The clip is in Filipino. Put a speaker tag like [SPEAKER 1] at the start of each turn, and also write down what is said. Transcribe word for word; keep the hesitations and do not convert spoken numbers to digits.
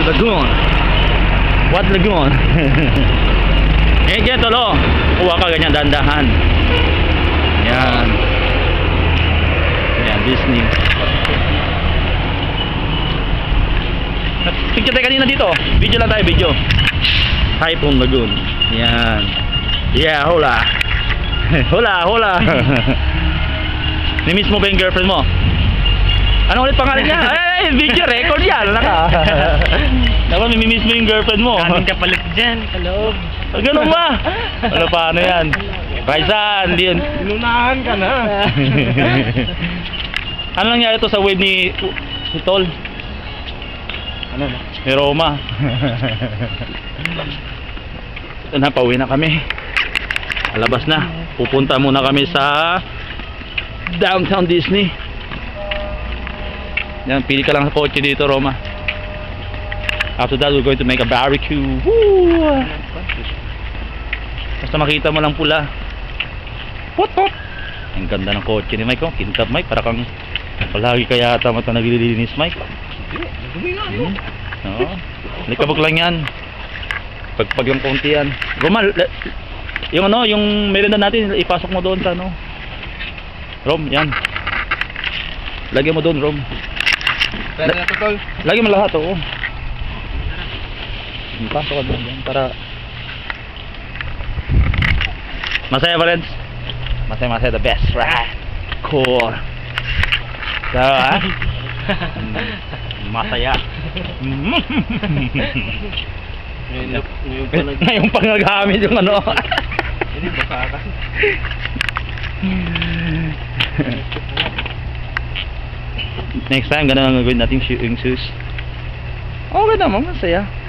[SPEAKER 1] Lagoon. What lagoon? Eh, dyan tolo. Kuha ka ganyan, dandahan. Yan. Yan, Disney. Picture tayo kanina dito. Video lang tayo, video. Typhoon Lagoon. Yan. Yeah, hola. Hola, hola. Nimiss mo ba yung girlfriend mo? Ano ulit pangalan niya? Eh, video record yan. Naka. Naku, nimiss mo yung girlfriend mo.
[SPEAKER 2] Kanin ka palit dyan, kaloob.
[SPEAKER 1] Ganun ba? Ano paano yan? Raisan, hindi yun.
[SPEAKER 2] Inunahan ka na.
[SPEAKER 1] Ano nangyari to sa wave ni, ni Tol?
[SPEAKER 2] Ano na?
[SPEAKER 1] Ni Roma. Ito na, pauwi na kami. Alabas na. Pupunta muna kami sa Downtown Disney. Yan, pili ka lang sa kotse dito, Roma. After that, we're going to make a barbecue. Woo! Basta makita mo lang pula. What, what? Ang ganda ng kotse ni Mike, oh. Kintab, Mike. Para kang palagi ka yata mata naglilinis, Mike.
[SPEAKER 2] Dumi nga,
[SPEAKER 1] Hmm. Oo. Likabok lang yan. Pagpag lang konti yan. Roma, yung ano, yung merenda natin, ipasok mo doon sa ano. Rom, yan. Lagyan mo doon, Rom.
[SPEAKER 2] Pwede na to, Tol.
[SPEAKER 1] Lagyan mo lahat, oo. Ipasok ka doon yan para masaya, friends. Masaya, masaya, the best, right? Cool. So, ah? Masaya. Ngayon pa nagamit yung ano.
[SPEAKER 2] Hindi, baka ka.
[SPEAKER 1] Next time, ganun ang gagawin natin yung shoes. Okay naman, masaya.